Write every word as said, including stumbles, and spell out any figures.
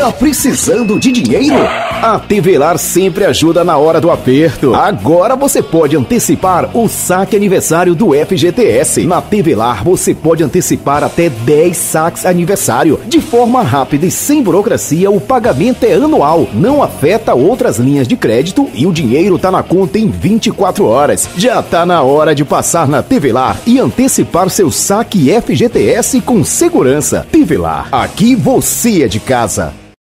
Tá precisando de dinheiro? A Tevelar sempre ajuda na hora do aperto. Agora você pode antecipar o saque aniversário do F G T S. Na Tevelar você pode antecipar até dez saques aniversário. De forma rápida e sem burocracia, o pagamento é anual, não afeta outras linhas de crédito e o dinheiro tá na conta em vinte e quatro horas. Já tá na hora de passar na Tevelar e antecipar seu saque F G T S com segurança. Tevelar, aqui você é de casa.